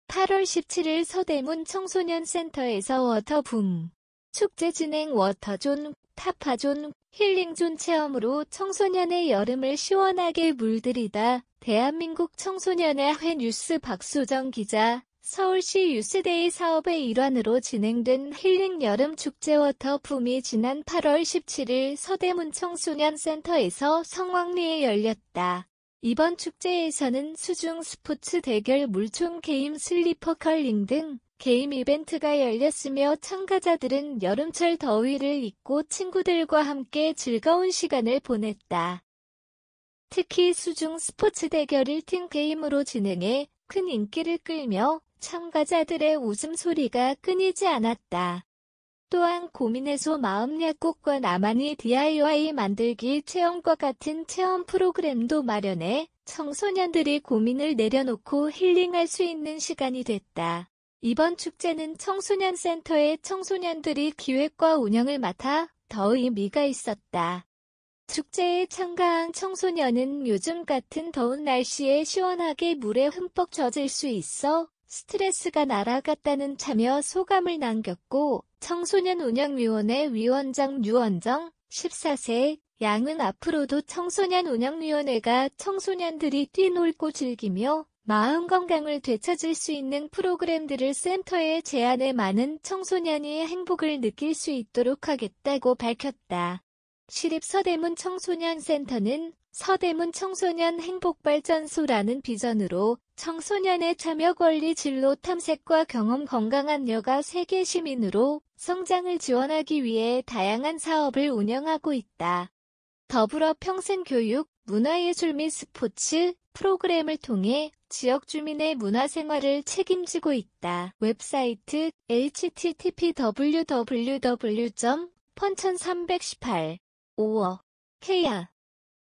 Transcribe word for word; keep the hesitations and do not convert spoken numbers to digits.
팔월 십칠일 서대문 청소년센터에서 워터붐 축제 진행. 워터존, 타파존, 힐링존 체험으로 청소년의 여름을 시원하게 물들이다. 대한민국 청소년의 뉴스 박소정 기자. 서울시 유스데이 사업의 일환으로 진행된 힐링 여름 축제 워터붐이 지난 팔월 십칠일 서대문 청소년센터에서 성황리에 열렸다. 이번 축제에서는 수중 스포츠 대결, 물총 게임, 슬리퍼 컬링 등 게임 이벤트가 열렸으며 참가자들은 여름철 더위를 잊고 친구들과 함께 즐거운 시간을 보냈다. 특히 수중 스포츠 대결을 팀 게임으로 진행해 큰 인기를 끌며 참가자들의 웃음소리가 끊이지 않았다. 또한 고민해소 마음 약국과 나만이 디아이와이 만들기 체험과 같은 체험 프로그램도 마련해 청소년들이 고민을 내려놓고 힐링할 수 있는 시간이 됐다. 이번 축제는 청소년센터의 청소년들이 기획과 운영을 맡아 더 의미가 있었다. 축제에 참가한 청소년은 요즘 같은 더운 날씨에 시원하게 물에 흠뻑 젖을 수 있어 스트레스가 날아갔다는 참여 소감을 남겼고, 청소년운영위원회 위원장 류원정, 십사세, 양은 앞으로도 청소년운영위원회가 청소년들이 뛰놀고 즐기며 마음 건강을 되찾을 수 있는 프로그램들을 센터에 제안해 많은 청소년이 행복을 느낄 수 있도록 하겠다고 밝혔다. 시립 서대문 청소년센터는 서대문 청소년 행복발전소라는 비전으로 청소년의 참여 권리 진로 탐색과 경험, 건강한 여가 세계 시민으로 성장을 지원하기 위해 다양한 사업을 운영하고 있다. 더불어 평생교육, 문화예술 및 스포츠 프로그램을 통해 지역 주민의 문화생활을 책임지고 있다. 웹사이트 에이치티티피 더블유더블유더블유 점 펀천삼백십팔 점 오어 케이알